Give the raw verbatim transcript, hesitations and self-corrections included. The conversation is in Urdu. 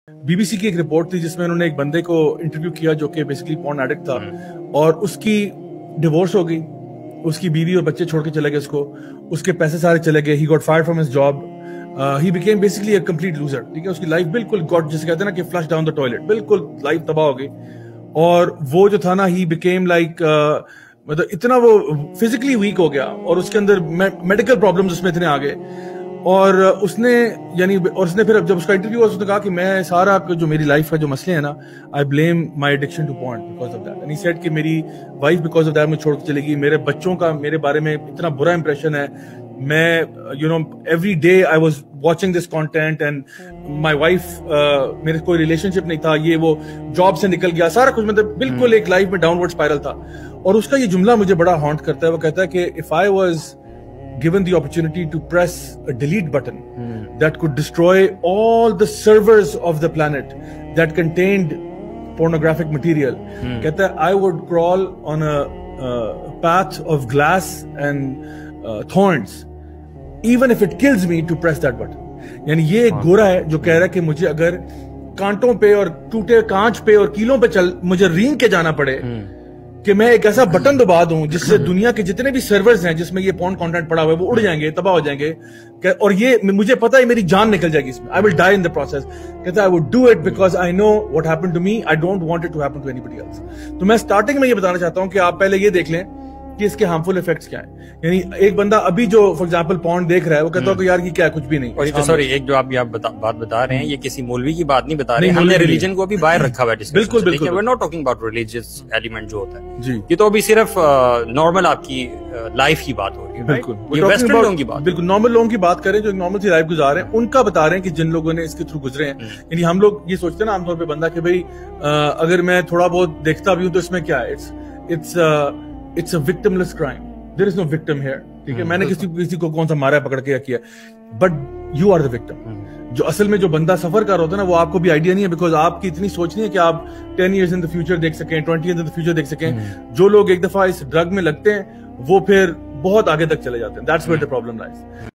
بی بی سی کی ایک رپورٹ تھی جس میں انہوں نے ایک بندے کو انٹرویو کیا جو کہ بیسیکلی پورن ایڈکٹ تھا اور اس کی ڈیورس ہو گئی, اس کی بیوی اور بچے چھوڑ کے چلے گئے اس کو, اس کے پیسے سارے چلے گئے, he got fired from his job, he became basically a complete loser. ٹھیک ہے, اس کی لائف بالکل گاٹ جسے کہتے ہیں نا کہ فلش ڈاؤن دا ٹوائلٹ, بالکل لائف تباہ ہو گئی. اور وہ جو تھا نا ہی بیکیم لائک مطلب اتنا وہ فزیکلی ویک ہو گیا اور اس کے اندر میڈیکل پرابلمز اس میں اتنے آ گئے. اور اس نے یعنی اور اس نے پھر جب اس کا انٹرویو ہوا اس نے کہا کہ میں سارا جو میری لائف کا جو مسئلے ہیں نا, I blame my addiction to porn because of that. And he said کہ میری وائف بیکاز آف دیٹ مجھے چھوڑ کے چلے گئی, میرے بچوں کا میرے بارے میں اتنا برا امپریشن ہے, میں you know every day I was watching this content and my wife, میرے کوئی ریلیشن شپ نہیں تھا, یہ وہ جاب سے نکل گیا, سارا کچھ مطلب بالکل ایک لائف میں ڈاؤن ورڈ اسپائرل تھا. اور اس کا یہ جملہ مجھے بڑا ہانٹ کرتا ہے, وہ کہتا ہے کہ if I was given the opportunity to press a delete button hmm. that could destroy all the servers of the planet that contained pornographic material, hmm. kehta hai, I would crawl on a uh, path of glass and uh, thorns even if it kills me to press that button. یعنی یہ ایک گورا ہے جو کہہ رہا ہے کہ مجھے اگر کانٹوں پہ اور ٹوٹے کانچ پہ اور کیلوں پہ چل مجھے رینگ کے جانا پڑے hmm. کہ میں ایک ایسا بٹن دبا دوں جس سے دنیا کے جتنے بھی سرورز ہیں جس میں یہ پورن کانٹینٹ پڑا ہوا ہے وہ اڑ جائیں گے, تباہ ہو جائیں گے, اور یہ مجھے پتا ہے میری جان نکل جائے گی اس میں, I will die in the process. کہتا ہے I would do it because I know what happened to me, I don't want it to happen to anybody else. تو میں سٹارٹنگ میں یہ بتانا چاہتا ہوں کہ آپ پہلے یہ دیکھ لیں کہ اس کے ہارمفل ایفیکٹس کیا ہیں. یعنی ایک بندہ ابھی جو فار ایگزامپل پورن دیکھ رہا ہے وہ کہتا ہے کہ یار یہ کیا کچھ بھی نہیں. اور سوری ایک جو آپ بات بتا رہے ہیں یہ کسی مولوی کی بات نہیں بتا رہے, ہم نے ریلیجن کو بھی باہر رکھا ہوا ہے. بالکل بالکل, we're not talking about religious element جو ہوتا ہے جی, یہ تو ابھی صرف نارمل آپ کی لائف کی بات ہو رہی ہے. بالکل یہ ویسٹرن لوگوں کی بات, بالکل نارمل لوگوں کی بات کریں جو نارمل سی لائف گزار رہے ہیں, ان کا بتا رہے ہیں کہ جن لوگوں نے اس کے تھرو گزرے ہیں. یعنی ہم لوگ یہ سوچتے ہیں نا عام طور پہ بندہ کہ بھائی اگر میں تھوڑا بہت دیکھتا بھی ہوں تو اس میں کیا ہے, it's it's a victimless crime, there is no victim here. ٹھیک ہے, میں نے کسی کسی کو کون سا مارا پکڑ کے کیا, but you are the victim. جو اصل میں جو بندہ سفر کر رہا ہوتا ہے نا وہ آپ کو بھی آئیڈیا نہیں ہے, بیکاز آپ کی اتنی سوچ نہیں ہے کہ آپ ten years in the future دیکھ سکیں, twenty years in the future دیکھ سکیں. جو لوگ ایک دفعہ اس ڈرگ میں لگتے ہیں وہ پھر بہت آگے تک چلے جاتے ہیں. That's where the problem لائز.